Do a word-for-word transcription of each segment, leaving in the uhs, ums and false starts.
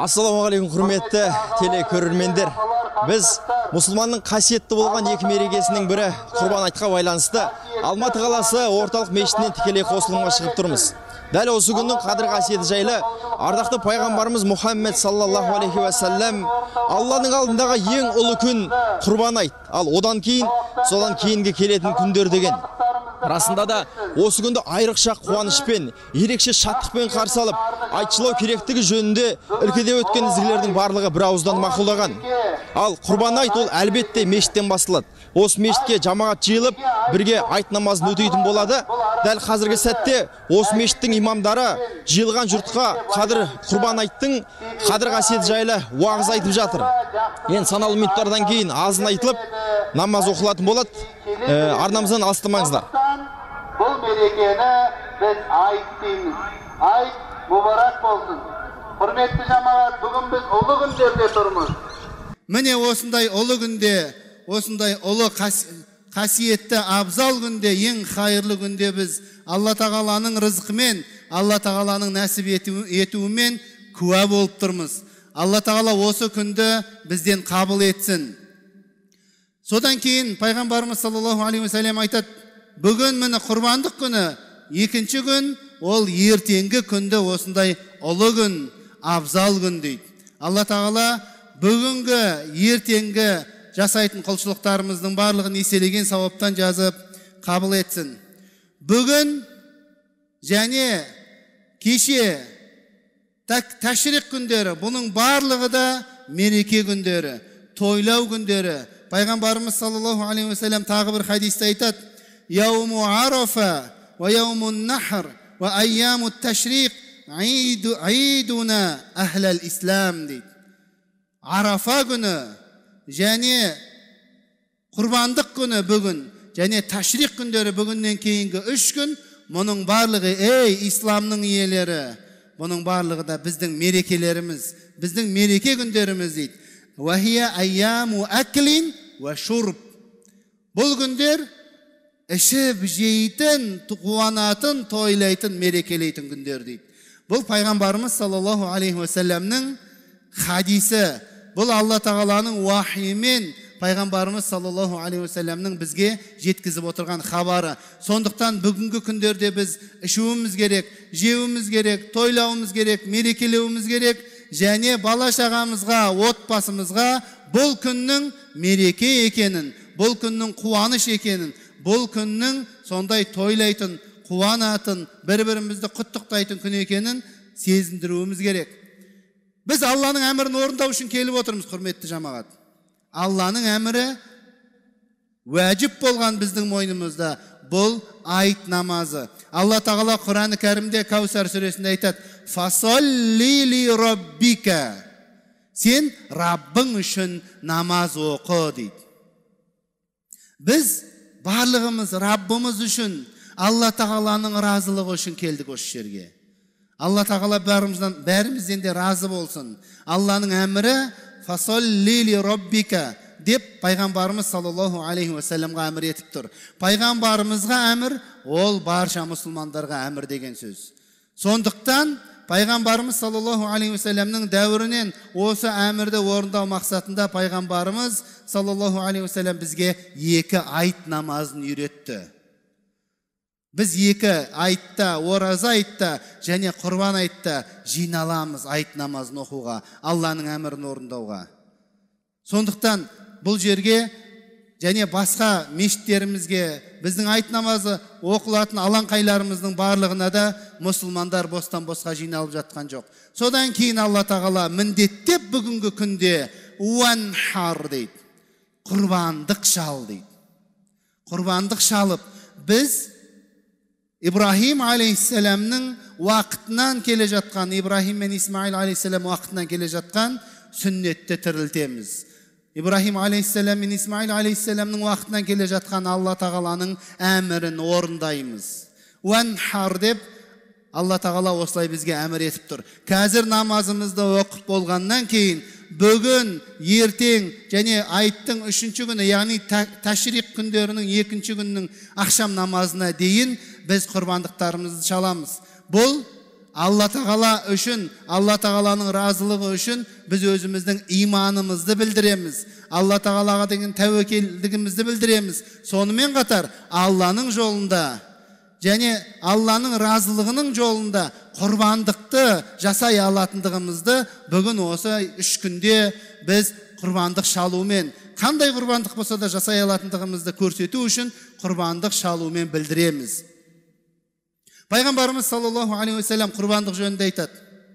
Ассалаумағалейкум, құрметті телекөрермендер. Біз мұсылманның қасиетті болған екі мерекесінің бірі Құрбан айтқа байланысты Алматы қаласы орталық мешітінен тікелей қосылымға шығып тұрмыз. Дәл осы күннің қадір қасиеті жайлы ардақты пайғамбарымыз Мұхаммед саллаллаху алейхи ва саллям Алланың алдындағы ең ұлы күн Құрбан айт, ал одан кейін содан кейінгі келетін күндер деген. Расында да осы күнді айрықша қуанышпен, ерекше шаттықпен қарсы алып, айтшылау керектігі жөнінде ілкіде өткен ізгілердің барлығы бір ауыздан мақұлдаған. Ал Құрбан айт ол әлбетте мешіттен басталады. Осы мешітке жамағат жиылып, бірге айт намазын өтейтін болады. Дәл қазіргі сәтте осы мешіттің имамдары жиылған жұртқа қадір Құрбан айттың қадір қасиеті жайлы уағыз айтып жатыр. Енді санаулы минуттардан кейін азын айтылып, намаз оқылатын болады. Арнамыздан алыстамаңыздар. Бұл мерекені біз айт дейміз. Айт мұбарак болсын. Құрметті жамағат, бүгін біз ұлы күндерде тұрмыз. Міне осындай ұлы күнде, осындай ұлы қасиетті абзал күнде, ең қайырлы күнде біз Алла тағаланың рызқымен, Алла тағаланың нәсіп етуімен куә болып тұрмыз. Алла тағала осы күнді бізден қабыл етсін. Содан кейін пайғамбарымыз саллаллаху алейхи ва саллям айтады, бүгін міне құрбандық күні, екінші күн, ол ертеңгі күнді осындай ұлы күн, абзал күн дейді. Алла тағала бүгінгі, ертеңгі жасайтын құлшылықтарымыздың барлығын еселеген сауаптан жазып қабыл етсін. Бүгін және кеше тәшрик күндері, бұның барлығы да мереке күндері, тойлау күндері. Пайғамбарымыз саллаллаху алейхи ва саллям тағы бір хадисте айтады: «Яуму арафа ва яуму нахр ва айяму тәшрик айдуна ахлал ислам» дейді. Арафа күні және құрбандық күні бүгін және тәшрик күндері бүгіннен кейінгі үш күн, мұның барлығы, ей исламның иелері, бұның барлығы да біздің мерекелеріміз, біздің мереке күндеріміз дейді. «Вахия айяму аклин ва шурб». Бұл күндер ішіп жейтін, қуанатын, тойлайтын, мерекелейтін күндер дейді. Бұл пайғамбарымыз саллаллаху алейхи ва саллямның хадисі. Бұл Алла тағаланың уахимен пайғамбарымыз саллаллаху алейхи ва саллямның бізге жеткізіп отырған хабары. Сондықтан бүгінгі күндерде біз ішуіміз керек, жеуіміз керек, тойлауымыз керек, мерекелеуіміз керек, және бала шағамызға, отбасымызға бұл күннің мереке екенін, бұл күннің қуаныш екенін, бұл күннің сондай тойлайтын, қуанатын, бір-бірімізді құттықтайтын күн екенін сезіндіруіміз керек. Біз Алланың әмірін орындау үшін келіп отырмыз, құрметті жамағат. Алланың әмірі уәжіп болған біздің мойнымызда бұл айт намазы. Алла тағала Құран-ы Кәрімде Каусар сүресінде айтады: «Фасолли ли роббика». Сен Раббың үшін намаз оқы дейді. Біз барлығымыз Раббымыз үшін, Алла тағаланың разылығы үшін келдік осы жерге. Алла тағала бәрімізден де разы болсын. Алланың әмірі «Фасолли ли роббика» деп пайғамбарымыз саллаллаху алейхи ва саллямға әмір етіп тұр. Пайғамбарымызға әмір, ол барша мұсылмандарға әмір деген сөз. Сондықтан пайғамбарымыз саллаллаху алейхи ва саллямның дәуірінен осы әмірді орындау мақсатында пайғамбарымыз саллаллаху алейхи ва саллям бізге екі айт намазын үйретті. Біз екі айтта, ораза айтта және құрбан айтта жиналамыз айт намазын оқуға, Алланың әмірін орындауға. Сондықтан бұл жерге және басқа мешіттерімізге біздің айт намазы оқылатын алаңқайларымыздың барлығына да мұсылмандар бостан босқа жиналып жатқан жоқ. Содан кейін Алла тағала міндеттеп бүгінгі күнде уанхар дейді, құрбандық шал дейді. Құрбандық шалып біз Ибрахим алейхиссаламның уақытынан келе жатқан, Ибрахим мен Исмаил алейхиссалам уақытынан келе жатқан сүннетті тірілтеміз. Ибрахим алейхиссалам мен Исмаил алейхиссаламның уақытынан келе жатқан Алла тағаланың әмірін орындаймыз. Уанхар деп Алла тағала осылай бізге әмір етіп тұр. Қазір намазымызды оқып болғаннан кейін бүгін, ертең және айттың үшінші күні, яғни тәшрик күндерінің екінші күннің ақшам намазына дейін біз құрбандықтарымызды шаламыз. Бұл Алла тағала үшін, Алла тағаланың разылығы үшін біз өзіміздің иманымызды білдіреміз. Алла тағалаға деген тәуекелдігімізді білдіреміз. Сонымен қатар Алланың жолында және Алланың разылығының жолында құрбандықты жасай алатындығымызды бүгін осы үш күнде біз құрбандық шалумен, қандай құрбандық болса да жасай алатындығымызды көрсету үшін құрбандық шалумен білдіреміз. Пайғамбарымыз саллаллаху алейхи уассалам құрбандық жөнінде айтады: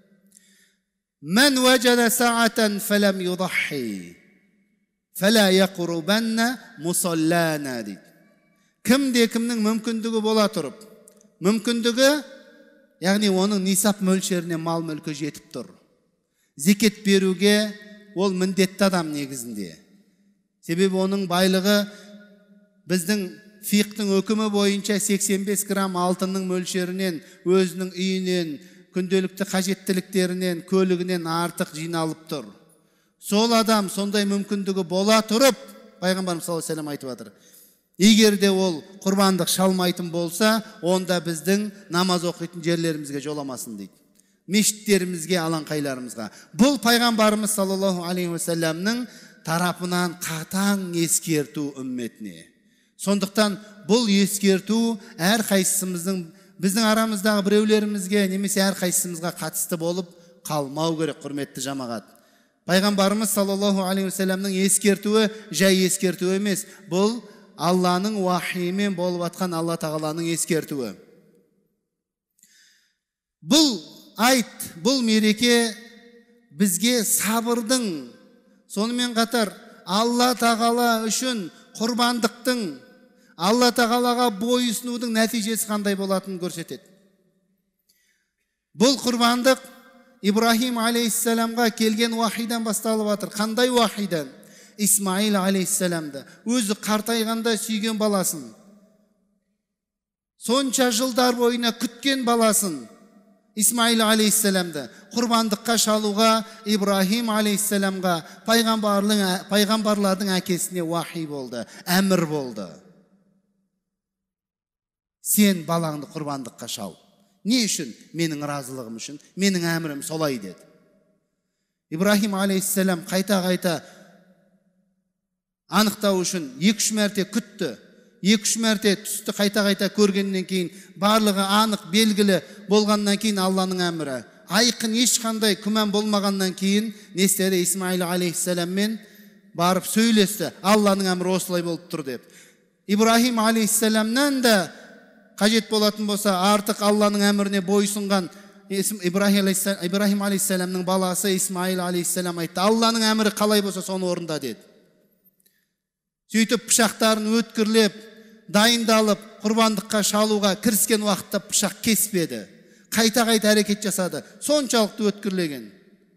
"Мен ваджада саатан фалам юдахи, фала яқрубанна мусаллана" дейді. Кімде кімнің мүмкіндігі бола тұрып, мүмкіндігі, яғни оның нисап мөлшеріне мал мүлкі жетіп тұр, зекет беруге ол міндетті адам негізінде. Себебі оның байлығы біздің фиқтің өкімі бойынша сексен бес грамм алтынның мөлшерінен, өзінің үйінен, күнделікті қажеттіліктерінен, көлігінен артық жиналып тұр. Сол адам сондай мүмкіндігі бола тұрып, Пайғамбарымыз саллаллаху алейхи ва саллям айтып жатыр: егер де ол құрбандық шалмайтын болса, онда біздің намаз оқитын жерлерімізге жоламасын дейді. Мешіттерімізге, алаңқайларымызға. Бұл Пайғамбарымыз саллаллаху алейхи ва саллямның тарапынан қатаң ескерту үмметіне. Сондықтан бұл ескерту әр қайсымыздың, біздің арамыздағы біреулерімізге немесе әр қайсымызға қатысты болып қалмау керек, құрметті жамағат. Пайғамбарымыз саллаллаху алейхи ва саллямның ескертуі жай ескерту емес, бұл Алланың уахимен болып атқан Алла тағаланың ескертуі. Бұл айт, бұл мереке бізге сабырдың, сонымен қатар Алла тағала үшін құрбандықтың, Алла тағалаға бойұсынудың нәтижесі қандай болатынын көрсетеді. Бұл құрбандық Ибрахим алейхиссаламға келген уахидан басталып жатыр. Қандай уахидан? Исмаил алейхиссаламды, өзі қартайғанда сүйген баласын, сонша жылдар бойына күткен баласын, Исмаил алейхиссаламды құрбандыққа шалуға Ибрахим алейхиссаламға пайғамбарлардың әкесіне уахи болды, әмір болды. Сен балаңды құрбандыққа шал. Не үшін? Менің разылығым үшін, менің әмірім солай деді. Ибрахим алейхиссалам қайта-қайта анықтау үшін екі-үш мәрте күтті. Екі-үш мәрте түсті қайта-қайта көргеннен кейін, барлығы анық белгілі болғаннан кейін Алланың әмірі, айқын ешқандай күмән болмағаннан кейін, не істеді? Исмаил алейхиссаламмен барып сөйлесті. Алланың әмірі осылай болып тұр деп. Ибрахим алейхиссаламнан да қажет болатын болса, артық Алланың әміріне бойсынған Ибрахим алейхиссаламның баласы Исмаил алейхиссалам айтты: Алланың әмірі қалай болса соны орында деді. Сөйтіп пышақтарын өткірлеп, дайындалып, құрбандыққа шалуға кіріскен уақытта пышақ кеспеді. Қайта-қайта әрекет жасады. Соншалықты өткірлеген.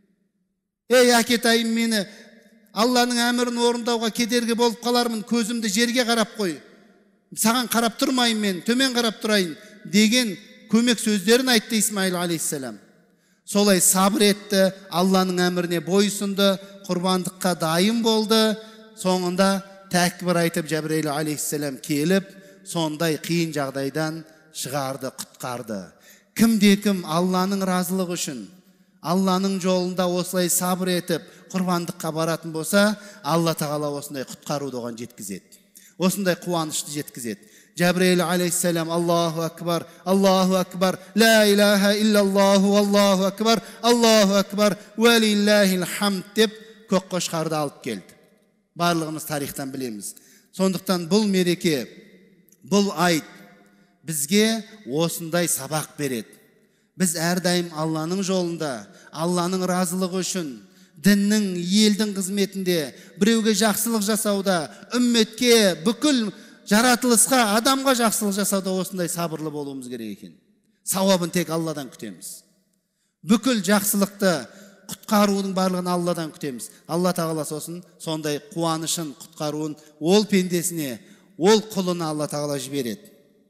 Ей, әкетайым, мені Алланың әмірін орындауға кедергі болып қалармын, көзімді жерге қарап қой. Саған қарап тұрмайын мен, төмен қарап тұрайын деген көмек сөздерін айтты Исмаил алейхиссалам. Солай сабыр етті, Алланың әміріне бойсынды, құрбандыққа дайын болды. Соңында тәкбір айтып Жәбірейіл алейхиссалам келіп, сондай қиын жағдайдан шығарды, құтқарды. Кімде-кім Алланың разылығы үшін, Алланың жолында осылай сабыр етіп, құрбандыққа баратын болса, Алла тағала осындай құтқаруды оған жеткізеді. Осындай қуанышты жеткізеді. Жәбірейіл алейхиссалам: Аллаху акбар, Аллаху акбар, ла илаха иллаллаху, Аллаху акбар, Аллаху акбар, ва лиллахил хамд деп көк қошқарды алып келді. Барлығымыз тарихтан білеміз. Сондықтан бұл мереке, бұл айт бізге осындай сабақ береді. Біз әрдайым Алланың жолында, Алланың разылығы үшін, діннің, елдің қызметінде, біреуге жақсылық жасауда, үмметке, бүкіл жаратылысқа, адамға жақсылық жасауда осындай сабырлы болуымыз керек екен. Сауабын тек Алладан күтеміз. Бүкіл жақсылықты, құтқаруының барлығын Алладан күтеміз. Алла тағала сосын сондай қуанышын, құтқаруын ол пендесіне, ол құлына Алла тағала жібереді.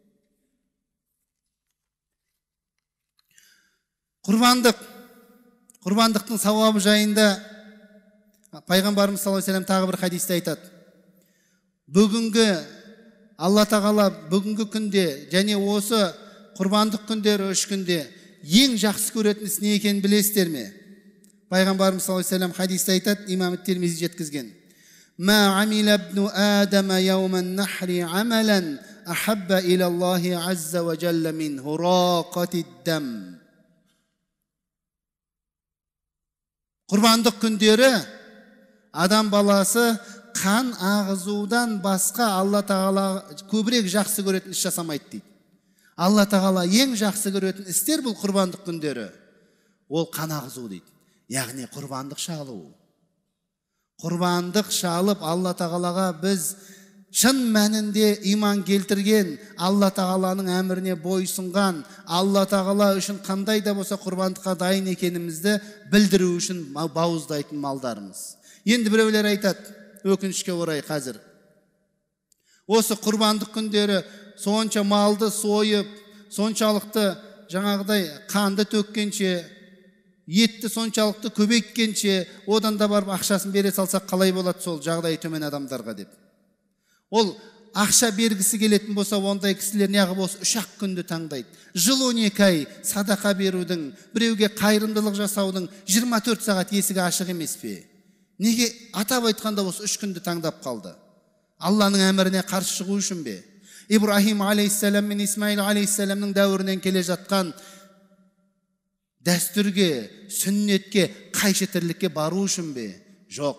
Құрбандық, құрбандықтың сауабы жайында Пайғамбарымыз саллаллаху алейхи ва саллям тағы бір хадисте айтады: бүгінгі Алла тағала бүгінгі күнде және осы құрбандық күндері үш күнде ең жақсы көретін іс не екенін білесіздер ме? Пайғамбарымыз саллаллаху алейхи вассалам хадисте айтады, имам Тирмизи жеткізген. Ма амила ибну адама яуман нахри амалан ахабба иля Аллахи азза ва джалла мин хурaqati дам. Құрбандық күндері адам баласы қан ағызудан басқа Алла тағала көбірек жақсы көретін іс жасамайды дейді. Алла тағала ең жақсы көретін істер бұл құрбандық күндері. Ол қан ағызу дейді. Яғни құрбандық шалу. Құрбандық шалып Алла тағалаға біз шын мәнінде иман келтірген, Алла тағаланың әміріне бойсұнған, Алла тағала үшін қандай да болса құрбандыққа дайын екенімізді білдіру үшін бауыздайтын малдарымыз. Енді біреулер айтады, өкінішке орай қазір. Осы құрбандық күндері сонша малды сойып, соншалықты жаңағыдай қанды төккенше, етті соншалықты көбейткенше, одан да барып ақшасын бере салсақ қалай болады сол жағдайы төмен адамдарға деп. Ол ақша бергісі келетін болса, ондай кісілер неғып осы үш ақ күнді таңдайды. Жыл он екі ай садақа берудің, біреуге қайырымдылық жасаудың жиырма төрт сағат есігі ашық емес пе? Неге атап айтқанда осы үш күнді таңдап қалды? Алланың әміріне қарсы шығу үшін бе? Ибрахим алейхиссалам мен Исмаил алейхиссаламның дәуірінен келе жатқан дәстүрге, сүннетке, қайшы тірлікке бару үшін бе? Жоқ.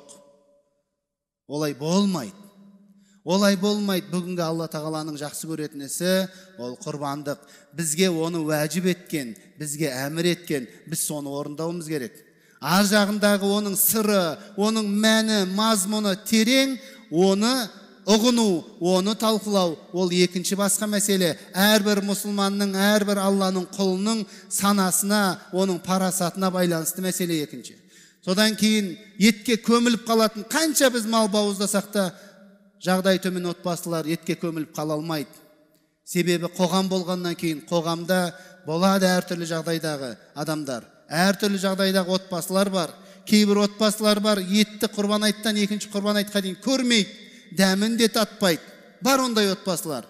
Олай болмайды. Олай болмайды. Бүгінгі Алла тағаланың жақсы көретін ісі ол құрбандық. Бізге оны уәжіп еткен, бізге әмір еткен, біз соны орындауымыз керек. Ар жағындағы оның сыры, оның мәні, мазмұны терең, оны ұғыну, оны талқылау, ол екінші басқа мәселе. Әрбір мұсылманның, әрбір Алланың құлының санасына, оның парасатына байланысты мәселе екінші. Содан кейін етке көміліп қалатын, қанша біз мал бауыздасақ та, жағдай төмен отбасылар етке көміліп қала алмайды. Себебі қоғам болғаннан кейін қоғамда болады әртүрлі жағдайдағы адамдар, әртүрлі жағдайдағы отбасылар бар. Кейбір отбасылар бар, етті құрбан айттан екінші құрбан айтқа дейін көрмейді, дәмін де татпайды. Бар ондай отбасылар.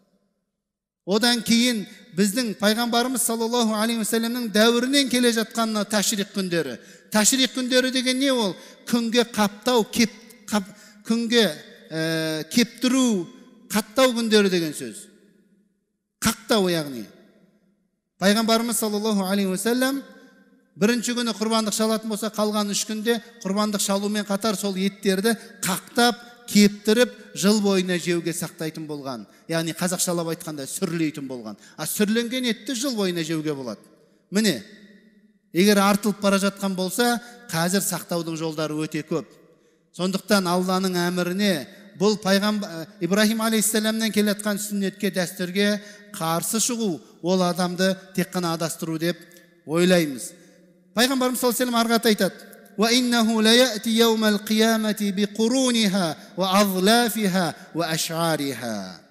Одан кейін біздің пайғамбарымыз саллаллаху алейхи вассаламның дәуірінен келе жатқанына ташрик күндері. Ташрик күндері деген не ол? Күнге қаптау, кеп, қап, күнге ә, кептіру, қаттау күндері деген сөз. Қақтау яғни. Пайғамбарымыз саллаллаху алейхи вассалам бірінші күні құрбандық шалатын болса, қалған үш күнде құрбандық шалумен қатар сол еттерді қақтап, кептіріп, жыл бойына жеуге сақтайтын болған. Яғни қазақшалап айтқанда сүрлейтін болған. А сүрленген етті жыл бойына жеуге болады. Міне, егер артылып бара жатқан болса, қазір сақтаудың жолдары өте көп. Сондықтан Алланың әміріне, бұл пайғамбар Ибрахим алейхиссаламнан келетқан сүннетке, дәстүрге қарсы шығу, ол адамды тек қана адастыру деп ойлаймыз. Пайғамбарымыз саллаллаху алейхи вассалам арғы айтады: "Ва иннаху ла яти яумал қиямати би қуруниха ва азлафиха ва аш'ариха."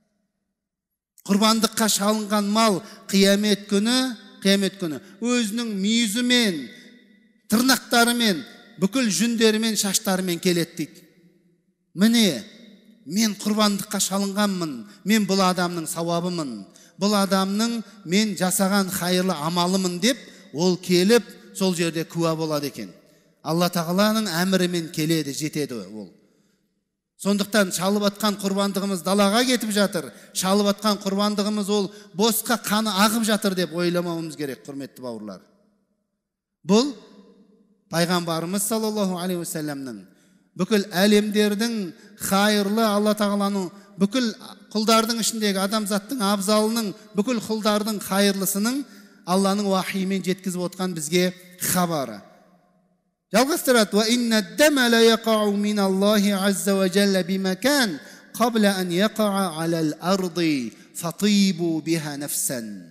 Құрбандыққа шалынған мал қиямет күні, қиямет күні өзінің мүйізімен, тырнақтарымен, бүкіл жүндерімен, шаштарымен келеді дейді. Міне, мен құрбандыққа шалынғанмын, мен бұл адамның сауабымын, бұл адамның мен жасаған хайырлы амалымын деп, ол келіп, сол жерде куә болады екен. Алла тағаланың әмірімен келеді, жетеді ол. Сондықтан шалып атқан құрбандығымыз далаға кетіп жатыр, шалып атқан құрбандығымыз ол босқа қаны ағып жатыр деп ойламауымыз керек, құрметті бауырлар. Бұл пайғамбарымыз саллаллаху алейхи вассаламның бүкіл әлемдердің хайырлы, Алла тағаланың бүкіл құлдардың ішіндегі адамзаттың абзалының, бүкіл құлдардың хайырлысының Алланың уахимен жеткізіп отқан бізге хабары. Жалғастырады: "Ва инна ад-дама ла яқау мин Аллахи азза ва джалла бимакан қабла ан яқаа алал арди фатибу биха нафсан."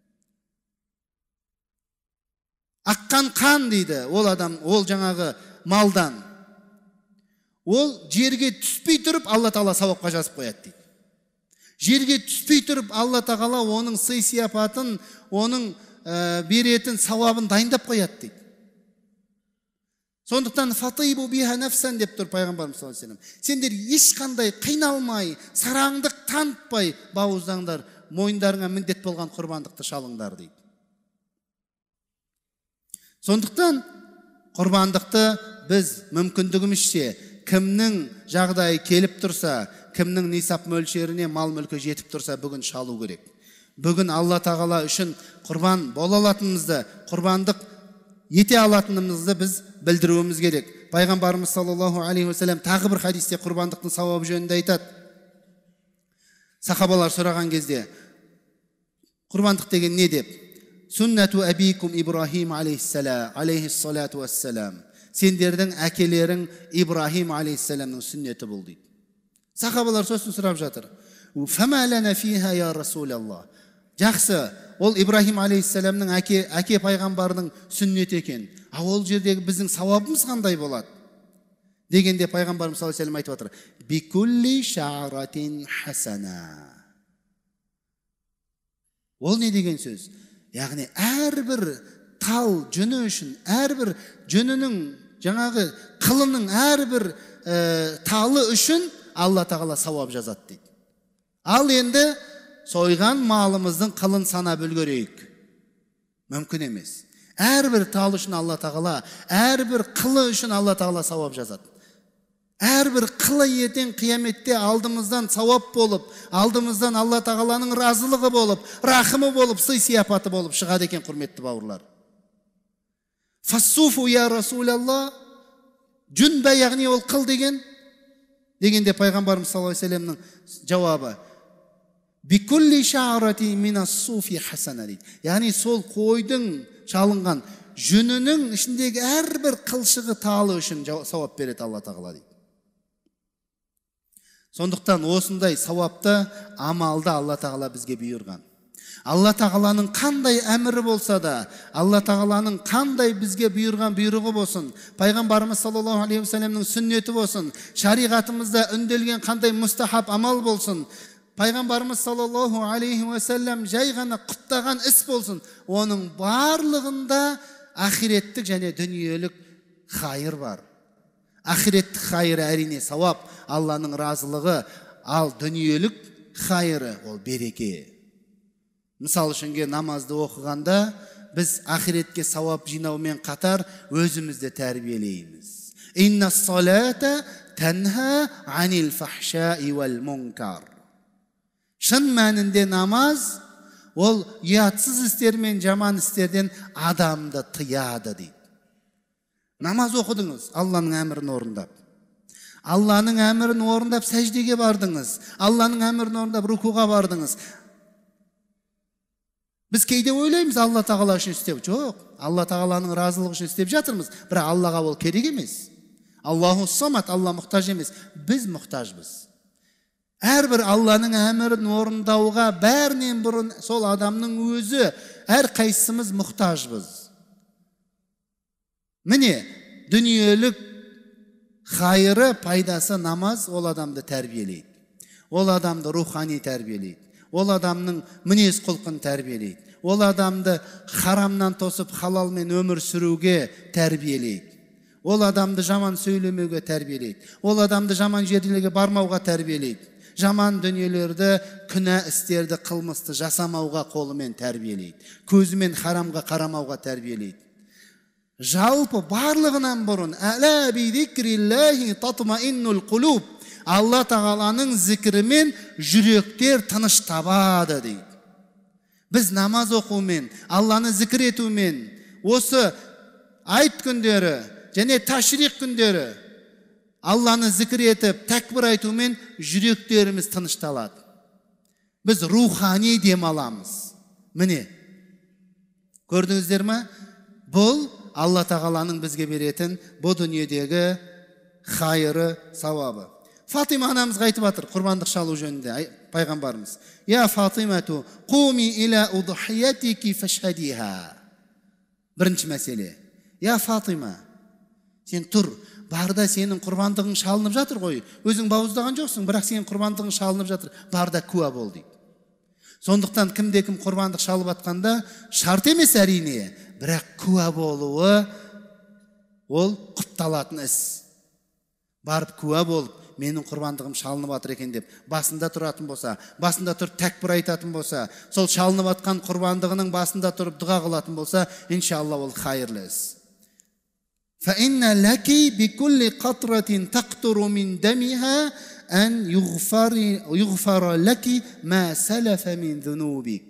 Аққан қан дейді ол адам, ол жаңағы малдан. Ол жерге түспей тұрып Алла тағала сауапқа жазып қояды дейді. Жерге түспей тұрып Алла тағала оның сый сияпатын, оның ә, беретін сауабын дайындап қояды дейді. Сондықтан фатибу биха нафсан деп тұр пайғамбарымыз саллаллаху алейхи вассалам. Сендер ешқандай қиналмай, сараңдық танытпай бауыздаңдар, мойындарыңа міндет болған құрбандықты шалыңдар дейді. Сондықтан құрбандықты біз мүмкіндігімізше кімнің жағдайы келіп тұрса, кімнің нисап мөлшеріне мал мүлкі жетіп тұрса, бүгін шалу керек. Бүгін Алла тағала үшін құрбан бола алатынымызды, құрбандық ете алатынымызды біз білдіруіміз керек. Пайғамбарымыз саллаллаху алейхи уассалам тағы бір хадисте құрбандықтың сауабы жөнінде айтады. Сахабалар сұраған кезде, құрбандық деген не деп? Сүннәту әбикум Ибрахим алейхиссалату вассалам. Сендердің әкелерің Ибрахим алейхиссаламның сүннеті бұл дейді. Сахабалар сосын сұрап жатыр. Фама лана фиха я Расулаллах. Жақсы, ол Ибрахим алейхиссаламның әке, әке пайғамбардың сүннеті екен. А ол жердегі біздің сауабымыз қандай болады? Дегенде пайғамбарымыз саллаллаху алейхи ва саллям айтып жатыр. Бикулли шаратин хасана. Ол не деген сөз? Яғни әрбір тал жүні үшін, әрбір жүнінің, жаңағы қылының әрбір ә, талы үшін Алла тағала сауап жазады дейді. Ал енді сойған малымыздың қылын санап үлгерейік. Мүмкін емес. Әрбір тал үшін Алла тағала, әрбір қылы үшін Алла тағала сауап жазады. Әрбір қылы ертең қияметте алдымыздан сауап болып, алдымыздан Алла тағаланың разылығы болып, рахымы болып, сый сияпаты болып шығады екен, құрметті бауырлар. Фассуфу я Расулалла, жүн бә, яғни ол қыл деген. Дегенде пайғамбарымыз саллаллаху алейхи ва саллямның жауабы: бикулли ша'рати минас-суфи хасана дейді. Яғни сол қойдың шалынған жүнінің ішіндегі әрбір қылшығы талы үшін сауап береді Алла тағала дейді. Сондықтан осындай сауапты амалды Алла тағала бізге бұйырған. Алла тағаланың қандай әмірі болса да, Алла тағаланың қандай бізге бұйырған бұйрығы болсын, пайғамбарымыз саллаллаху алейхи ва саллямның сүннеті болсын, шариғатымызда үнделген қандай мұстахаб амал болсын, пайғамбарымыз саллаллаху алейхи ва саллям жай ғана құптаған іс болсын, оның барлығында ақиреттік және дүниелік хайыр бар. Ақиреттік хайыры әрине сауап, Алланың разылығы, ал дүниелік хайыры ол береке. Мысал үшінге намазды оқығанда біз ақиретке сауап жинаумен қатар өзімізді тәрбиелейміз. Инна салата танха анил фахшаи вал мункар. Шын мәнінде намаз ол ұятсыз істер мен жаман істерден адамды тыяды дейді. Намаз оқыдыңыз, Алланың әмірін орындап. Алланың әмірін орындап сәждеге бардыңыз. Алланың әмірін орындап рукуға бардыңыз. Біз кейде ойлаймыз, Алла тағала үшін істеп. Жоқ, Алла тағаланың разылығы үшін істеп жатырмыз. Бірақ Аллаға ол керек емес. Аллаху самат, Алла мұқтаж емес. Біз мұқтажбыз. Әрбір Алланың әмірін орындауға бәрінен бұрын сол адамның өзі, әр қайсымыз мұқтажбыз. Міне, дүниелік хайыры, пайдасы намаз ол адамды тәрбиелейді. Ол адамды рухани тәрбиелейді. Ол адамның мінез құлқын тәрбиелейді. Ол адамды харамнан тосып халалмен өмір сүруге тәрбиелейді. Ол адамды жаман сөйлемеуге тәрбиелейді. Ол адамды жаман жерлерге бармауға тәрбиелейді. Жаман дүниелерді, күнә істерді, қылмысты жасамауға қолымен тәрбиелейді. Көзімен харамға қарамауға тәрбиелейді. Жалпы барлығынан бұрын әлә бидикриллахи татмаиннул қулуб. Алла тағаланың зікірімен жүректер тыныш табады дейді. Біз намаз оқумен, Алланы зікір етумен, осы айт күндері және ташрик күндері Алланы зікір етіп, тәкбір айтумен жүректеріміз тынышталады. Біз рухани демаламыз. Міне, көрдіңіздер ме? Бұл Алла тағаланың бізге беретін бұл дүниедегі хайыры, сауабы. Фатима анамызға айтып жатыр құрбандық шалу жөнінде пайғамбарымыз. Я Фатимату, қуми иля удхиятики фашхадиха. Бірінші мәселе. Я Фатима, сен тұр, барда сенің құрбандығың шалынып жатыр ғой. Өзің бауыздаған жоқсың, бірақ сенің құрбандығың шалынып жатыр. Барда куә бол дейді. Сондықтан кімде кім құрбандық шалып атқанда шарт емес әрине, бірақ куә болуы ол құпталатын іс. Барып куә болып, менің құрбандығым шалынып жатыр екен деп басында тұратын болса, басында тұрып тәкбір айтатын болса, сол шалынып жатқан құрбандығының басында тұрып дұға қылатын болса, иншалла ол хайырлы іс. فَإِنَّ لَكِ بِكُلِّ قَطْرَةٍ تَقْطُرُ مِنْ دَمِهَا أَنْ يُغْفَرَ لَكِ مَا سَلَفَ مِنْ ذُنُوبِكَ.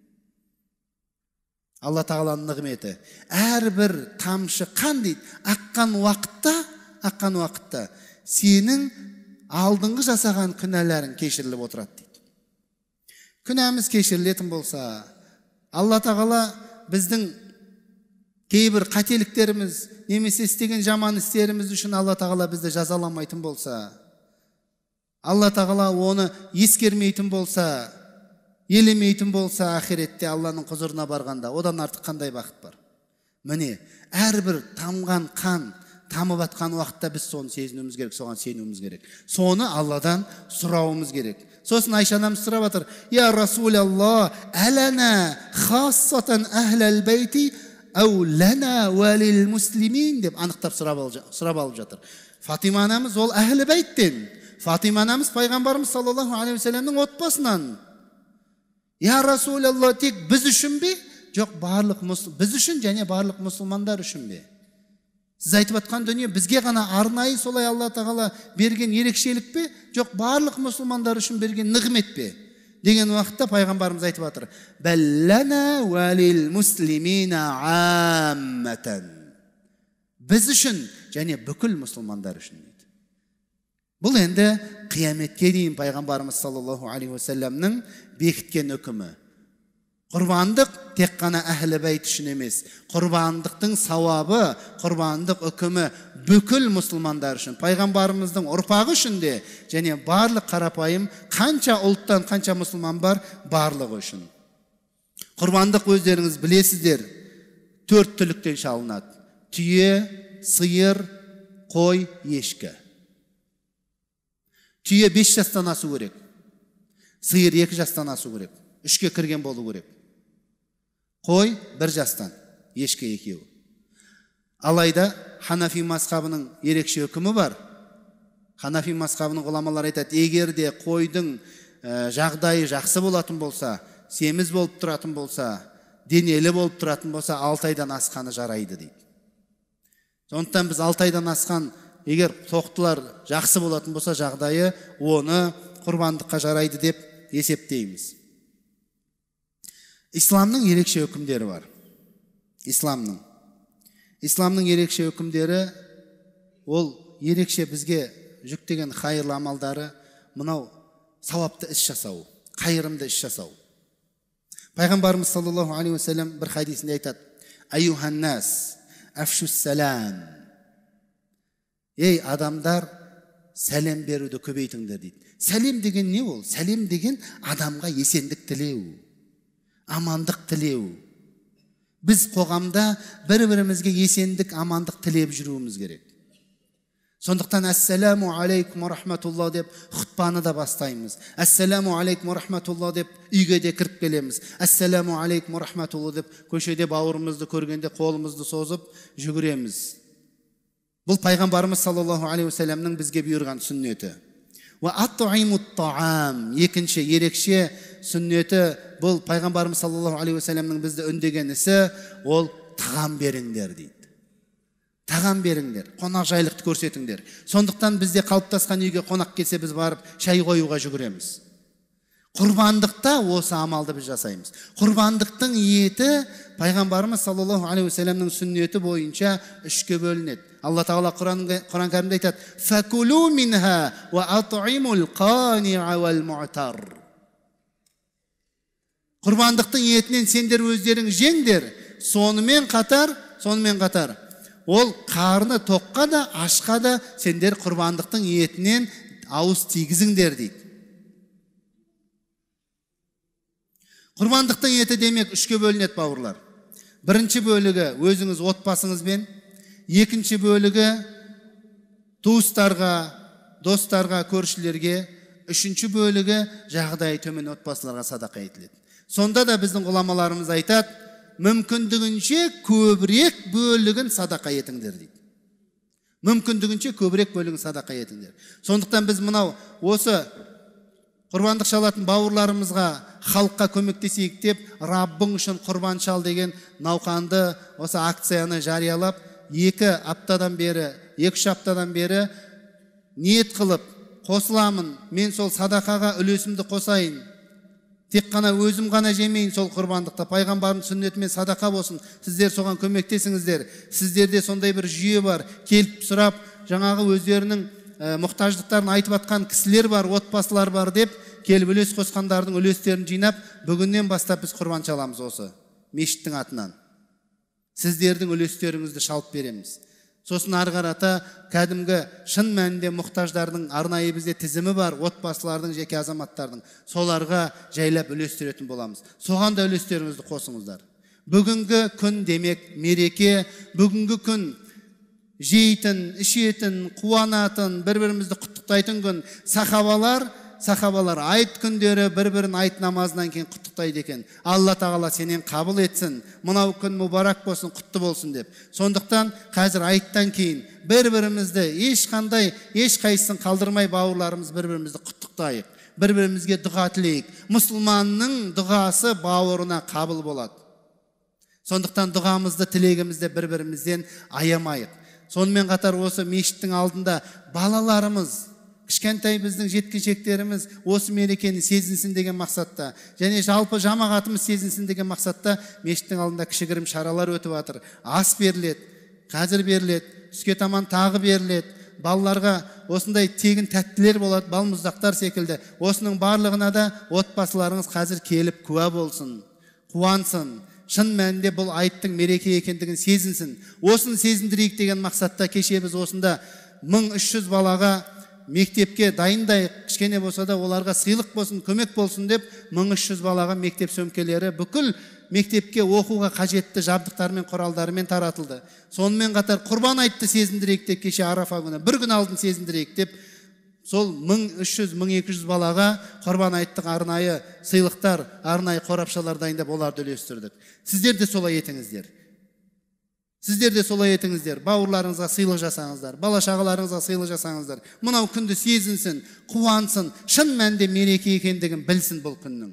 Алла тағаланың нығметі. Әрбір тамшы қан дейді, аққан уақытта, аққан уақытта сенің алдыңғы жасаған күнәләрің кешіріліп отырады дейді. Күнәміз кешірілетін болса, Алла тағала біздің кейбір қателіктеріміз, немесе істеген жаман істеріміз үшін Алла тағала бізді жазаламайтын болса, Алла тағала оны ескермейтін болса, елемейтін болса, ақиретте Алланың құзырына барғанда одан артық қандай бақыт бар? Міне, әрбір тамған қан, тамып атқан уақытта біз соны сезінуіміз керек, соған сенуіміз керек. Соны Алладан сұрауымыз керек. Сосын Айша анамыз сұрап жатыр: "Я Расулалла, алана хассатан ахлал байти ау лана валил муслимин" деп анықтап сұрап алып жатыр. Фатима анамыз ол әхлі бәйттен. Фатима анамыз пайғамбарымыз саллаллаху алейхи вассаламның отбасынан. Я Расулалла, тек біз үшін бе? Жоқ, барлық біз үшін және барлық мұсылмандар үшін бе? Сіз айтып атқан дүние бізге ғана арнайы солай Алла тағала берген ерекшелік пе? Жоқ, барлық мұсылмандар үшін берген нығмет пе? Деген уақытта пайғамбарымыз айтып жатыр: "Баллана валил муслимина амматан." Біз үшін және бүкіл мұсылмандар үшін дейді. Бұл енді қияметке дейін пайғамбарымыз саллаллаху алейхи уассаламның бекіткен үкімі. Құрбандық тек қана әхлі бәйт үшін емес. Құрбандықтың сауабы, құрбандық үкімі бүкіл мұсылмандар үшін, пайғамбарымыздың ұрпағы үшін де, және барлық қарапайым қанша ұлттан қанша мұсылман бар, барлығы үшін. Құрбандық өздеріңіз білесіздер, төрт түліктен шалынады: түйе, сиыр, қой, ешкі. Түйе бес жастан асу керек. Сиыр екі жастан асу керек. Үшке кірген болу керек. Қой бір жастан, ешкі екеу. Алайда Ханафи мазхабының ерекше үкімі бар. Ханафи мазхабының ғұламалар айтады: егер де қойдың жағдайы жақсы болатын болса, семіз болып тұратын болса, денелі болып тұратын болса, алты айдан асқаны жарайды дейді. Сондықтан біз алты айдан асқан, егер тоқтылар жақсы болатын болса, жағдайы оны құрбандыққа жарайды деп есептейміз. Исламның ерекше үкімдері бар. Исламның. Исламның ерекше үкімдері, ол ерекше бізге жүктеген хайырлы амалдары, мынау сауапты іс жасау, қайырымды іс жасау. Пайғамбарымыз саллаллаху алейхи уассалам бір хадисінде айтады: "Айюханнас, афшус салам." Ей адамдар, сәлем беруді көбейтіңдер дейді. Сәлем деген не ол? Сәлем деген адамға есендік тілеу, амандық тілеу. Біз қоғамда бір-бірімізге есендік, амандық тілеп жүруіміз керек. Сондықтан ассаламу алейкум ва рахматулла деп хұтпаны да бастаймыз. Ассаламу алейкум ва рахматулла деп үйге де кіріп келеміз. Ассаламу алейкум ва рахматулла деп көшеде бауырымызды көргенде қолымызды созып жүгіреміз. Бұл пайғамбарымыз саллаллаху алейхи уассаламның бізге бұйырған сүннеті. Ва аттуимут таам, екінші ерекше сүннеті, бұл пайғамбарымыз саллаллаху алейхи уассаламның бізді үндеген ісі, ол тағам беріңдер дейді. Тағам беріңдер, қонақ жайлықты көрсетіңдер. Сондықтан бізде қалыптасқан үйге қонақ келсе, біз барып шай қоюға жүгіреміз. Құрбандықта осы амалды біз жасаймыз. Құрбандықтың еті пайғамбарымыз саллаллаху алейхи уассаламның сүннеті бойынша үшке бөлінеді. Алла тағала Құран кәрімде айтады: "Факулу минха ва ат'имул қани'a вал му'тар." Құрбандықтың етінен сендер өздерің жеңдер. Сонымен қатар, сонымен қатар ол қарны тоққа да, ашқа да сендер құрбандықтың етінен ауыз тигізіңдер дейді. Құрбандықтың еті демек үшке бөлінеді бауырлар. Бірінші бөлігі өзіңіз отбасыңызбен, екінші бөлігі туыстарға, достарға, көршілерге, үшінші бөлігі жағдайы төмен отбасыларға садақа етіледі. Сонда да біздің ғұламаларымыз айтады: мүмкіндігінше көбірек бөлігін садақа етіңдер дейді. Мүмкіндігінше көбірек бөлігін садақа етіңдер. Сондықтан біз мынау осы құрбандық шалатын бауырларымызға, халыққа көмектесейік деп, Раббың үшін құрбан шал деген науқанды, осы акцияны жариялап, екі аптадан бері, екі үш аптадан бері ниет қылып, қосыламын, мен сол садақаға үлесімді қосайын. Тек қана өзім ғана жемейін сол құрбандықта, пайғамбардың сүннетімен садақа болсын, сіздер соған көмектесіңіздер. Сіздерде сондай бір жүйе бар, келіп сұрап, жаңағы өздерінің ә, мұқтаждықтарын айтып атқан кісілер бар, отбасылар бар деп, келіп үлес қосқандардың үлестерін жинап, бүгіннен бастап біз құрбан шаламыз осы мешіттің атынан. Сіздердің үлестеріңізді шалып береміз. Сосын ары қарата кәдімгі шын мәнінде мұқтаждардың арнайы бізде тізімі бар, отбасылардың, жеке азаматтардың. Соларға жайлап үлестіретін боламыз. Соған да үлестеріңізді қосыңыздар. Бүгінгі күн демек мереке, бүгінгі күн жейтін, ішетін, қуанатын, бір-бірімізді құттықтайтын күн. Сахабалар Сахабалар айт күндері бір-бірін айт намазынан кейін құттықтайды екен. Алла тағала сенен қабыл етсін, мынау күн мүбарак болсын, құтты болсын деп. Сондықтан қазір айттан кейін бір-бірімізді ешқандай, еш қайсысын қалдырмай бауырларымыз бір-бірімізді құттықтайық, бір-бірімізге дұға тілейік. Мұсылманның дұғасы бауырына қабыл болады. Сондықтан дұғамызды, тілегімізді бір-бірімізден аямайық. Сонымен қатар осы мешіттің алдында балаларымыз, кішкентай біздің жеткіншектеріміз осы мерекені сезінсін деген мақсатта, және жалпы жамағатымыз сезінсін деген мақсатта мешіттің алдында кішігірім шаралар өтіп жатыр. Ас беріледі, қазір беріледі, түске таман тағы беріледі. Балаларға осындай тегін тәттілер болады, балмұздақтар секілді. Осының барлығына да отбасыларыңыз қазір келіп куә болсын, қуансын. Шын мәнінде бұл айттың мереке екендігін сезінсін. Осыны сезіндірейік деген мақсатта кеше біз осында мың үш жүз балаға мектепке дайындайық, кішкене болса да оларға сыйлық болсын, көмек болсын деп мың үш жүз балаға мектеп сөмкелері бүкіл мектепке оқуға қажетті жабдықтармен, құралдарымен таратылды. Сонымен қатар құрбан айтты сезіндірейік деп кеше Арафа күні, бір күн алдын сезіндірейік деп, сол мың үш жүз мың екі жүз балаға құрбан айттық арнайы сыйлықтар, арнайы қорапшалар дайындап оларды үлестірдік. Сіздер де солай етіңіздер. Сіздер де солай етіңіздер. Бауырларыңызға сыйлық жасаңыздар, бала шағаларыңызға сыйлық жасаңыздар. Мынау күнді сезінсін, қуансын, шын мәнінде мереке екендігін білсін бұл күннің.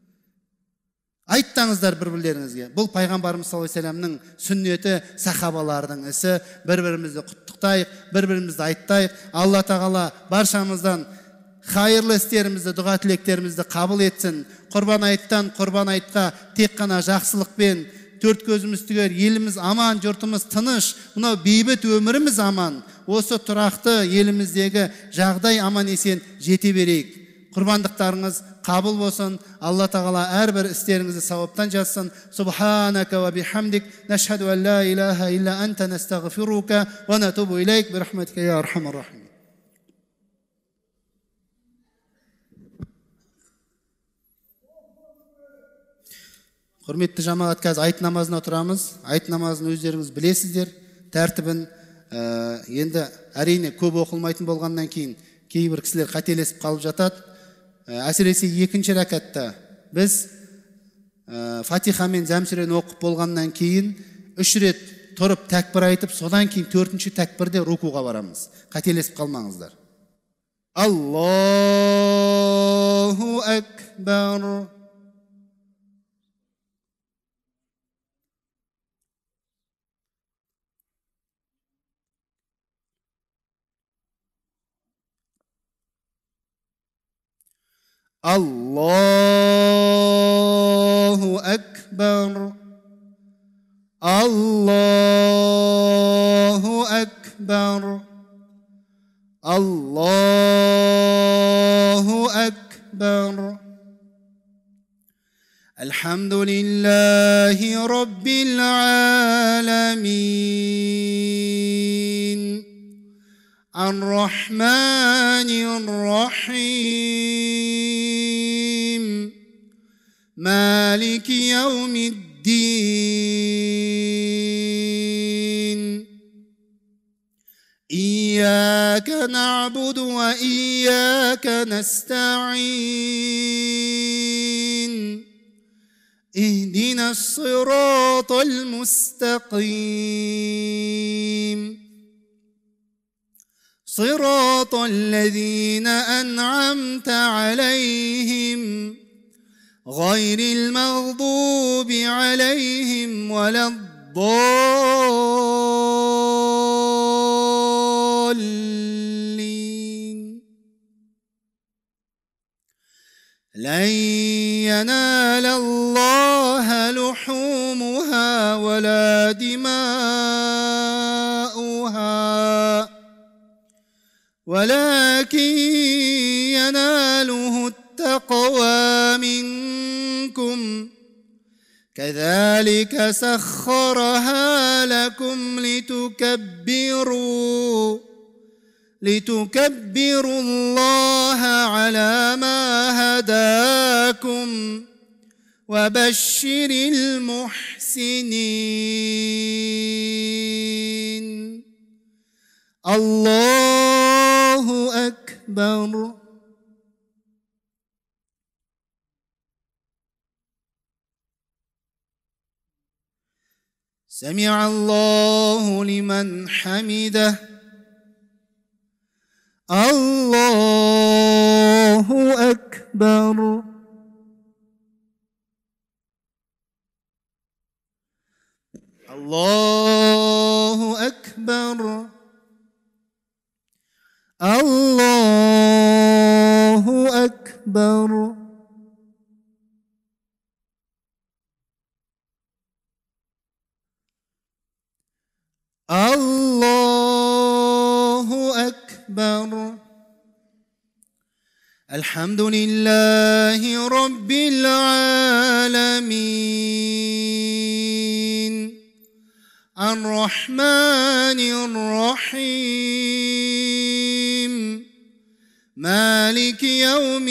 Айттаңыздар бір-бірлеріңізге. Бұл пайғамбарымыз саллаллаху алейхи вассаламның сүннеті, сахабалардың ісі. Бір-бірімізді құттықтайық, бір-бірімізді айттайық. Алла тағала баршамыздан хайырлы істерімізді, дұға тілектерімізді қабыл етсін. Құрбан айттан құрбан айтқа тек қана жақсылықпен, төрт көзіміз түгел, еліміз аман, жұртымыз тыныш, мынау бейбіт өміріміз аман. Осы тұрақты еліміздегі жағдай аман есен жете берейік. Құрбандықтарыңыз қабыл болсын. Алла тағала әрбір істеріңізді сауаптан жазсын. Субханака ва бихамдик, нашхаду ан ла илаха илля анта, настағфирука ва натубу илейк, бирахматика я архамар рахим. Құрметті жамағат, қазір айт намазына отырамыз. Айт намазын өздеріңіз білесіздер. Тәртібін енді әрине көп оқылмайтын болғаннан кейін кейбір кісілер қателесіп қалып жатады. Әсіресе екінші рәкатта біз Фатиха мен Зәмсүрені оқып болғаннан кейін үш рет тұрып тәкбір айтып, содан кейін төртінші тәкбірде рукуға барамыз. Қателесіп қалмаңыздар. Аллаху акбар. Аллаху акбар. Аллаху акбар. Аллаху акбар. Алхамдулиллахи раббил аламин. الرحمن الرحيم مالك يوم الدين إياك نعبد وإياك نستعين اهدنا الصراط المستقيم صراط الذين أنعمت عليهم غير المغضوب عليهم ولا الضالين. لن ينال الله لحومها ولا دماؤها ولكن يناله التقوى منكم. كذلك سخرها لكم لتكبروا لتكبروا الله على ما هداكم وبشر المحسنين. الله أكبر. سمع الله لمن حمده. الله أكبر. الله أكبر. الله أكبر. الله أكبر. الحمد لله رب العالمين الرحمن الرحيم مالك يوم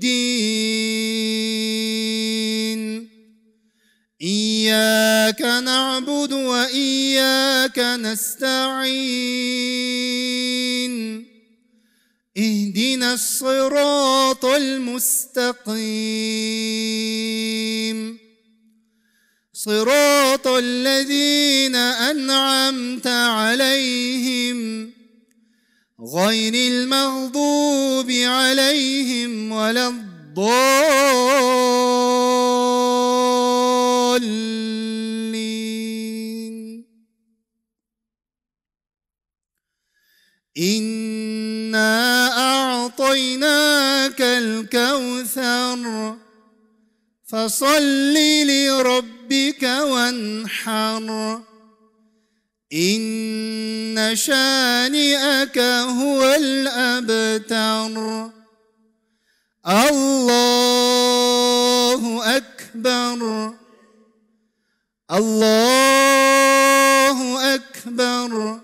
الدين. إياك نعبد وإياك نستعين. اهدنا الصراط المستقيم صراط الذين أنعمت عليهم غير المغضوب عليهم ولا الضالين. إنا أعطيناك الكوثر فصل لربك وانحر. إن شانئك هو الأبتر. الله أكبر. الله أكبر.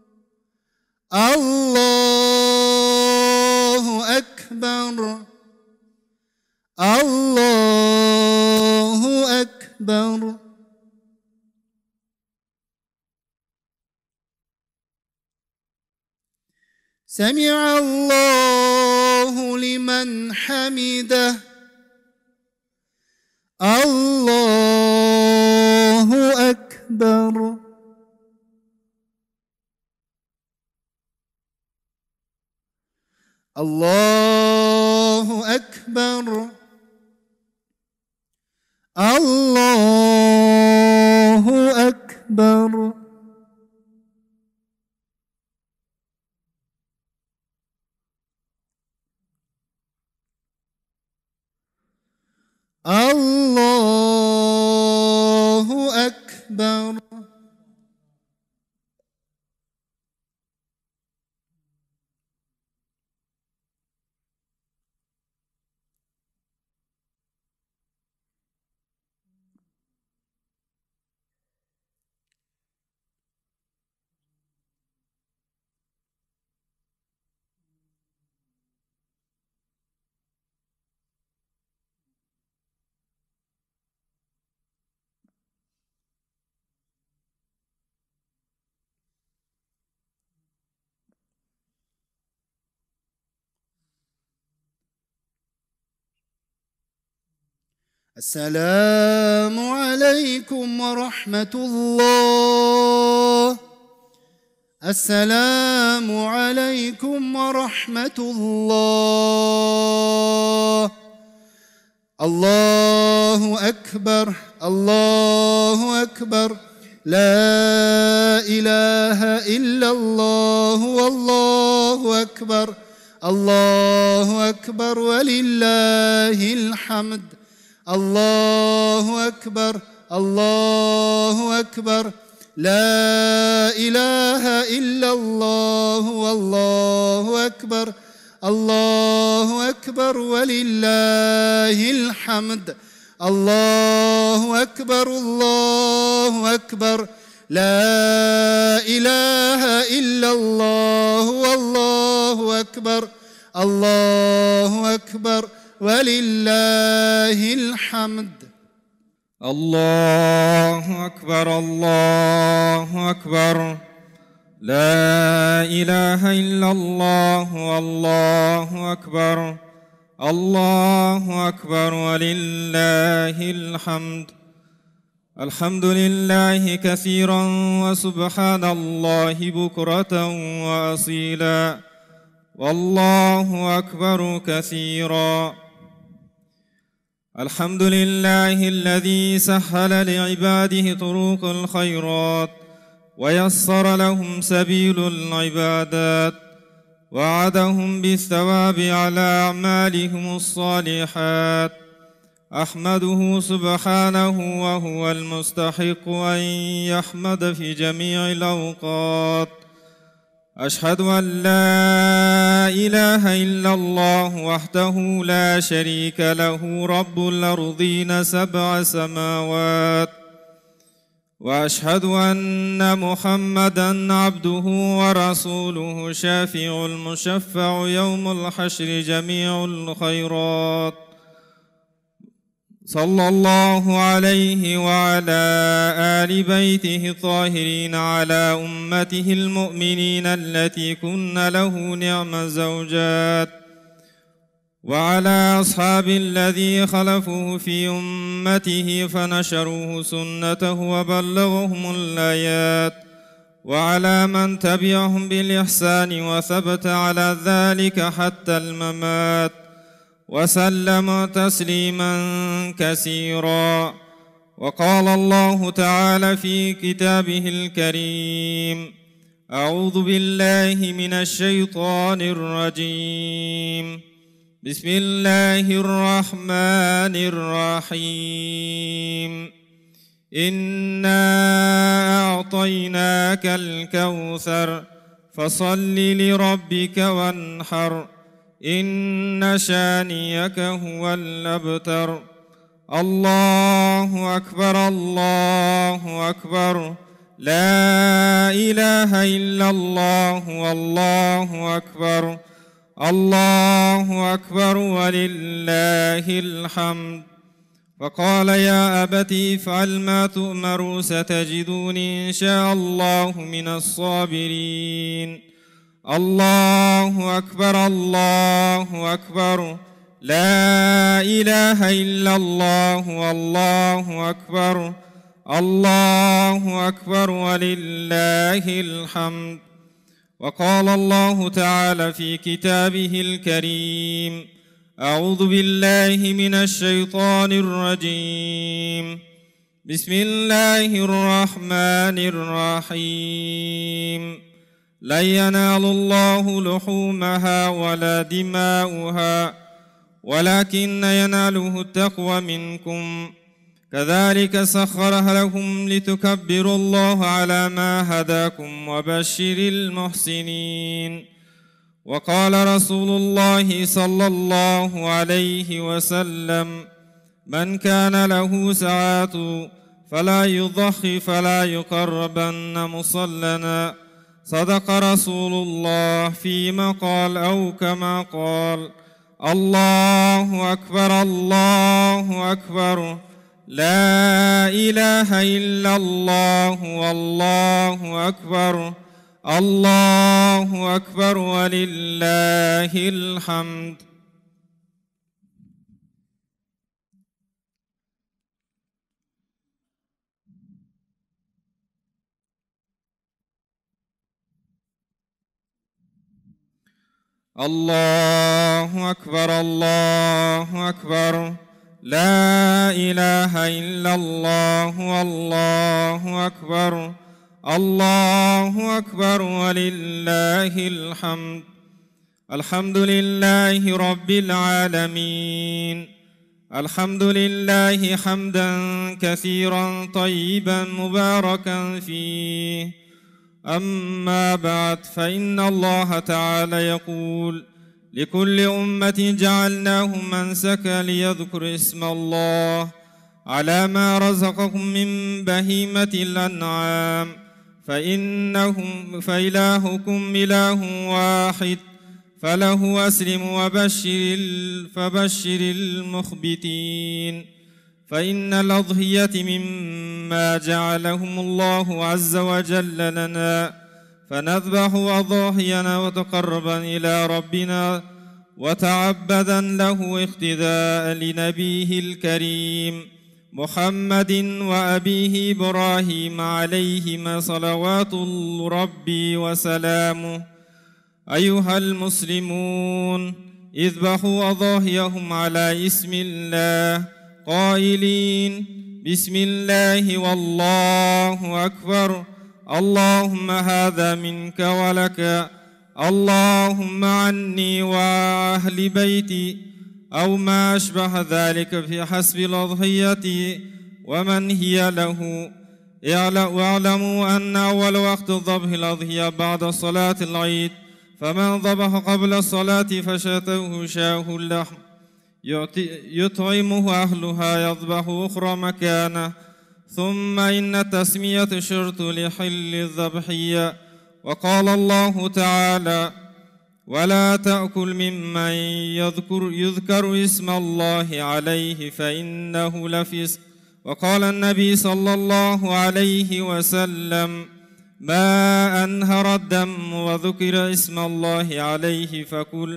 الله أكبر. الله أكبر. سمع الله لمن حمده. الله أكبر. الله أكبر. الله أكبر. الله أكبر. السلام عليكم ورحمة الله. السلام عليكم ورحمة الله. الله أكبر الله أكبر لا إله إلا الله والله أكبر الله أكبر ولله الحمد. الله أكبر الله أكبر لا إله إلا الله والله أكبر الله أكبر ولله الحمد. الله أكبر الله أكبر لا إله إلا الله والله أكبر الله أكبر ولله الحمد. الله أكبر الله أكبر لا إله إلا الله والله أكبر الله أكبر ولله الحمد. الحمد لله كثيرا وسبحان الله بكرة وأصيلا والله أكبر كثيرا. الحمد لله الذي سهل لعباده طرق الخيرات ويسر لهم سبيل العبادات وعدهم بالثواب على أعمالهم الصالحات. أحمده سبحانه وهو المستحق أن يحمد في جميع الأوقات. أشهد أن لا إله إلا الله وحده لا شريك له رب الأرضين سبع سماوات. وأشهد أن محمدًا عبده ورسوله شافع المشفع يوم الحشر جميع الخيرات. صلى الله عليه وعلى آل بيته الطاهرين على أمته المؤمنين التي كن له نعم الزوجات وعلى أصحاب الذي خلفوه في أمته فنشروه سنته وبلغهم الآيات وعلى من تبعهم بالإحسان وثبت على ذلك حتى الممات وسلم تسليما كثيرا. وقال الله تعالى في كتابه الكريم: أعوذ بالله من الشيطان الرجيم. بسم الله الرحمن الرحيم. إنا أعطيناك الكوثر فصل لربك وانحر إن شانيك هو الأبتر. الله أكبر الله أكبر لا إله إلا الله والله أكبر الله أكبر ولله الحمد. فقال: يا أبت افعل ما تؤمر ستجدني إن شاء الله من الصابرين. الله أكبر الله أكبر لا إله إلا الله والله أكبر الله أكبر ولله الحمد. وقال الله تعالى في كتابه الكريم: أعوذ بالله من الشيطان الرجيم. بسم الله الرحمن الرحيم. لن ينال الله لحومها ولا دماؤها ولكن يناله التقوى منكم. كذلك سخرها لكم لتكبروا الله على ما هداكم وبشر المحسنين. وقال رسول الله صلى الله عليه وسلم: من كان له ساعة فلا يضحي فلا يقربن مصلنا. صدق رسول الله فيما قال أو كما قال. الله أكبر الله أكبر لا إله إلا الله والله أكبر الله أكبر ولله الحمد. الله أكبر الله أكبر لا إله إلا الله والله أكبر الله أكبر ولله الحمد. الحمد لله رب العالمين. الحمد لله حمدا كثيرا طيبا مباركا فيه. أما بعد، فإن الله تعالى يقول: لكل أمة جعلناه منسكا ليذكر اسم الله على ما رزقكم من بهيمة الأنعام فإنهم فإلهكم إله واحد فله أسلم وبشر فبشر المخبتين. فإن الأضحية مما جعلهم الله عز وجل لنا، فنذبح أضاحينا وتقربا إلى ربنا وتعبدا له اقتداء لنبيه الكريم محمد وأبيه إبراهيم عليهما صلوات ربي وسلامه. أيها المسلمون، اذبحوا أضاحيهم على اسم الله قائلين: بسم الله والله أكبر، اللهم هذا منك ولك، اللهم عني وأهل بيتي، أو ما أشبه ذلك في حسب الأضحية ومن هي له. واعلموا أن أول وقت ذبح الأضحية بعد صلاة العيد، فمن ذبح قبل الصلاة فشاته شاه اللحم يطعمه أهلها يذبح أخرى مكانه. ثم إن التسمية شرط لحل الذبحية، وقال الله تعالى: ولا تأكل ممن يذكر, يذكر اسم الله عليه فإنه لفسق. وقال النبي صلى الله عليه وسلم: ما أنهر الدم وذكر اسم الله عليه فكل.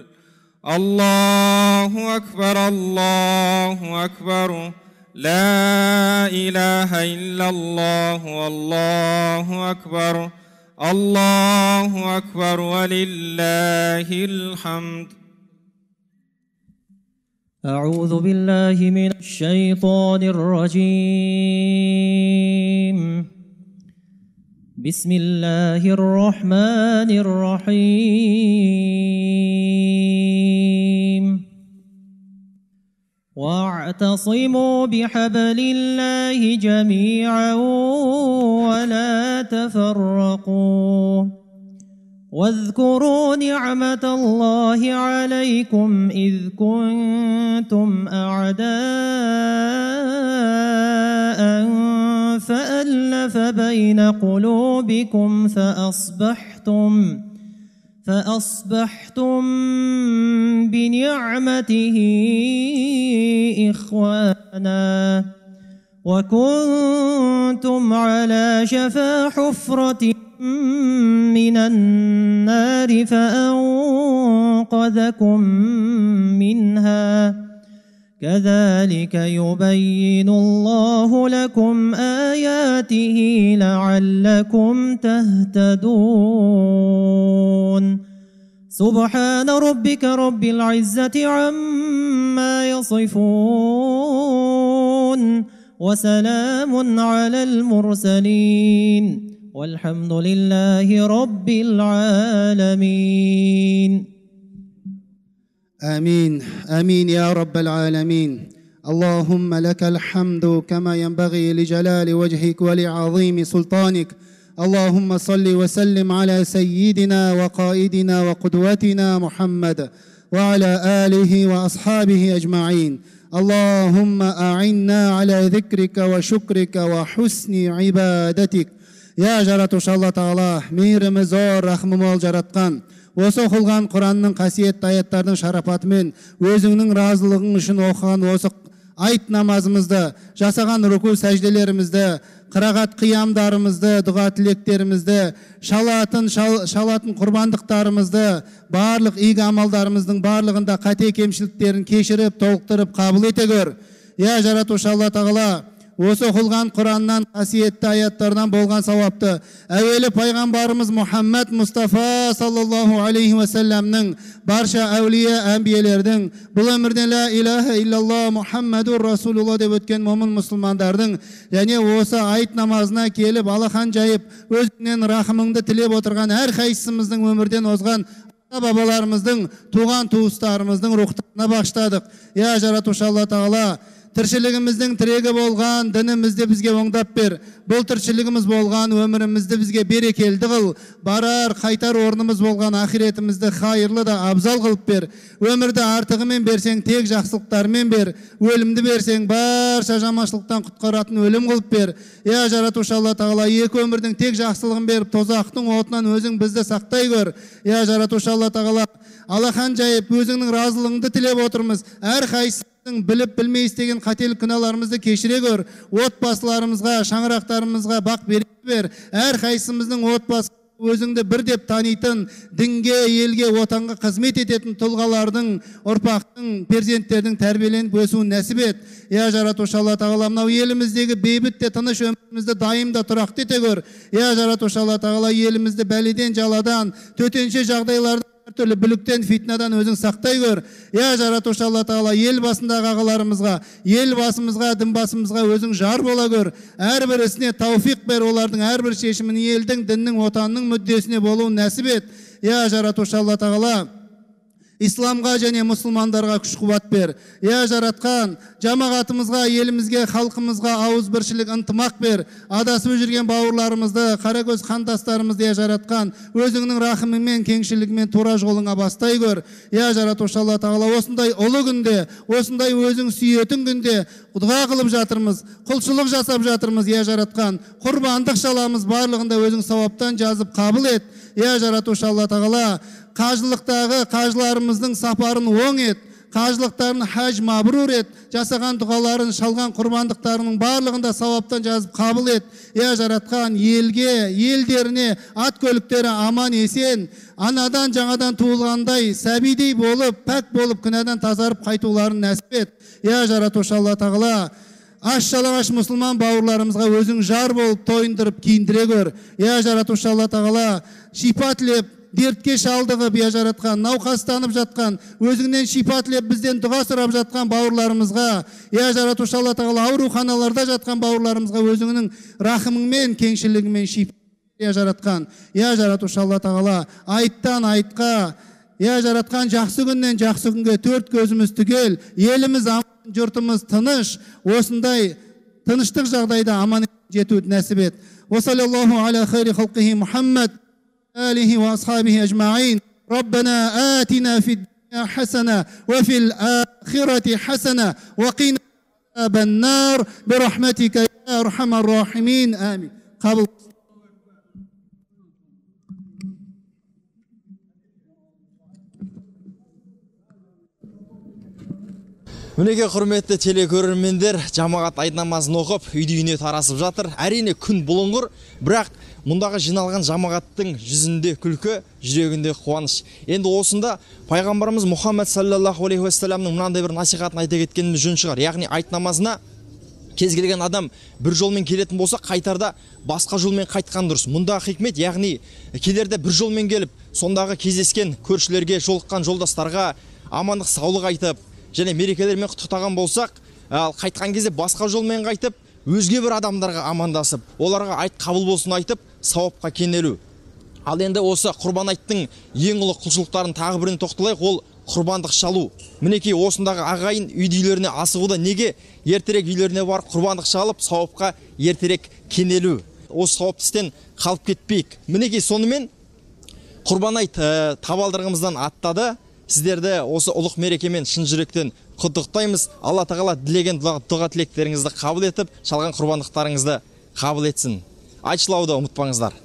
الله أكبر الله أكبر لا إله إلا الله والله أكبر الله أكبر ولله الحمد. أعوذ بالله من الشيطان الرجيم. بسم الله الرحمن الرحيم. واعتصموا بحبل الله جميعا ولا تفرقوا، واذكروا نعمة الله عليكم إذ كنتم أعداء فألف بين قلوبكم فأصبحتم فأصبحتم بنعمته إخوانا، وكنتم على شفا حفرة من النار فأنقذكم منها. كذلك يبين الله لكم آياته لعلكم تهتدون. سبحان ربك رب العزة عما يصفون، وسلام على المرسلين، والحمد لله رب العالمين. آمين آمين يا رب العالمين. اللهم لك الحمد كما ينبغي لجلال وجهك ولعظيم سلطانك. اللهم صل وسلم على سيدنا وقائدنا وقدوتنا محمد وعلى آله وأصحابه أجمعين. اللهم أعنا على ذكرك وشكرك وحسن عبادتك. يا жаратушы Алла Тағала, мейірімі зор, рахмы мол жаратқан, осы оқылған Құранның қасиетті аяттардың шарапатымен өзіңнің разылығың үшін оқыған осы айт намазымызды, жасаған руку сәжделерімізді, қырағат қиямдарымызды, дұға тілектерімізді, шалатын шалатын құрбандықтарымызды, барлық игі амалдарымыздың барлығында қате кемшіліктерін кешіріп, толықтырып қабыл ете көр. Я жаратушы Алла Тағала, осы оқылған Құраннан, қасиетті аяттардан болған сауапты әуелі пайғамбарымыз Мұхаммад Мұстафа саллаллаху алейхи уассаламның, барша әулие әмбиелердің, бұл өмірден ла илаха иллалла Мұхаммадур Расулулла деп өткен момын мұсылмандардың, және осы айт намазына келіп алақан жайып өзіңнен рахымыңды тілеп отырған әр қайсымыздың өмірден озған бабаларымыздың, туған туыстарымыздың рухтарына бағыштадық. Я жаратушы Алла Тағала, тіршілігіміздің тірегі болған дінімізді бізге оңдап бер. Бұл тіршілігіміз болған өмірімізді бізге берекелді қыл. Барар, қайтар орнымыз болған ақиретімізді хайырлы да абзал қылып бер. Өмірді артығымен берсең, тек жақсылықтармен бер. Өлімді берсең, барша жаманшылықтан құтқаратын өлім қылып бер. Я жаратушы Алла Тағала, екі өмірдің тек жақсылығын беріп, тозақтың отынан өзің бізді сақтай көр. Я жаратушы Алла Тағала, алақан жайып өзіңнің разылығыңды тілеп отырмыз. Әр қайсымыздың біліп білмей істеген қателік күнәларымызды кешіре көр. Отбасыларымызға, шаңырақтарымызға бақ бере бер. Әр қайсымыздың отбасы өзіңді бір деп танитын, дінге, елге, отанға қызмет ететін тұлғалардың, ұрпақтың, перзенттердің тәрбиеленіп өсуін нәсіп ет. Я жаратушы Алла Тағала, мынау еліміздегі бейбіт те тыныш өмірімізді дайымда тұрақты ете көр. Я жаратушы Алла Тағала, елімізді бәледен, жаладан, төтенше жағдайлардан, түрлі бүліктен, фитнадан өзің сақтай көр. Я жаратушы Алла Тағала, ел басындағы ағаларымызға, ел басымызға, дін басымызға өзің жар бола көр. Әрбір ісіне тауфиқ бер, олардың әрбір шешімін елдің, діннің, отанның мүддесіне болуын нәсіп ет. Я жаратушы Алла Тағала, исламға және мұсылмандарға күш қуат бер. Я жаратқан жамағатымызға, елімізге, халқымызға ауыз біршілік ынтымақ бер. Адасып жүрген бауырларымызды, қаракөз қандастарымызды я жаратқан өзіңнің рахымыңмен, кеңшілігімен тура жолыңа бастай көр. Я жаратушы Алла Тағала, осындай ұлы күнде, осындай өзің сүйетін күнде дұға қылып жатырмыз, құлшылық жасап жатырмыз. Я жаратқан құрбандық шаламыз, барлығында өзің сауаптан жазып қабыл ет. Я жаратушы Алла Тағала, қажылықтағы қажыларымыздың сапарын оң ет, қажылықтарын хаж мабрур ет, жасаған дұғаларын, шалған құрбандықтарының барлығында сауаптан жазып қабыл ет. Я жаратқан елге, елдеріне, ат көліктері аман есен, анадан жаңадан туылғандай сәбидей болып, пәк болып, күнәдан тазарып қайтуларын нәсіп ет. Я жаратушы Алла Тағала, аш-жалаңаш мұсылман бауырларымызға өзің жар болып тойындырып киіндіре көр. Я жаратушы Алла Тағала, шипа тілеп, дертке шалдығып, я жаратқан, науқастанып жатқан, өзіңнен шипа тілеп, бізден дұға сұрап жатқан бауырларымызға, я жаратушы Алла Тағала, ауруханаларда жатқан бауырларымызға өзіңнің рахымыңмен, кеңшілігімен шипа я жаратқан. Я жаратушы Алла Тағала, айттан айтқа, я жаратқан жақсы күннен жақсы күнге төрт көзіміз түгел, еліміз аман, жұртымыз тыныш, осындай тыныштық жағдайда аман жетуді нәсіп ет. Уассалаллаху аля хайри халқихи Мұхаммад آله وأصحابه أجمعين. ربنا آتنا في الدنيا حسنة وفي الآخرة حسنة وقنا عذاب النار برحمتك يا أرحم الراحمين آمين. قبل Мінеке құрметті телекөрермендер, жамағат айт намазын оқып, үйді-үйіне тарасып жатыр. Әрине күн бұлыңғыр, бірақ мұндағы жиналған жамағаттың жүзінде күлкі, жүрегінде қуаныш. Енді осында пайғамбарымыз Мұхаммад саллаллаху алейхи уассаламның мынандай бір насихатын айта кеткеніміз жөн шығар. Яғни айт намазына кез келген адам бір жолмен келетін болса, қайтарда басқа жолмен қайтқан дұрыс. Мұндағы хикмет, яғни келерде бір жолмен келіп, сондағы кездескен көршілерге, жолыққан жолдастарға амандық, саулық айтып, және мерекелермен құттықтаған болсақ, ал қайтқан кезде басқа жолмен қайтып, өзге бір адамдарға амандасып, оларға айт қабыл болсын айтып, сауапқа кенелу. Ал енді осы құрбан айттың ең ұлы құлшылықтарын тағы бірін тоқталайық, ол құрбандық шалу. Мінекей осындағы ағайын үйді-үйлеріне асығуда неге ертерек үйлеріне барып құрбандық шалып, сауапқа ертерек кенелу. Осы сауапты істен қалып кетпейік. Мінекей сонымен құрбан айт табалдырығымыздан аттады. Сіздерді осы ұлық мерекемен шын жүректен құттықтаймыз. Алла Тағала тілеген дұға тілектеріңізді қабыл етіп, шалған құрбандықтарыңызды қабыл етсін. Айтшылауды ұмытпаңыздар.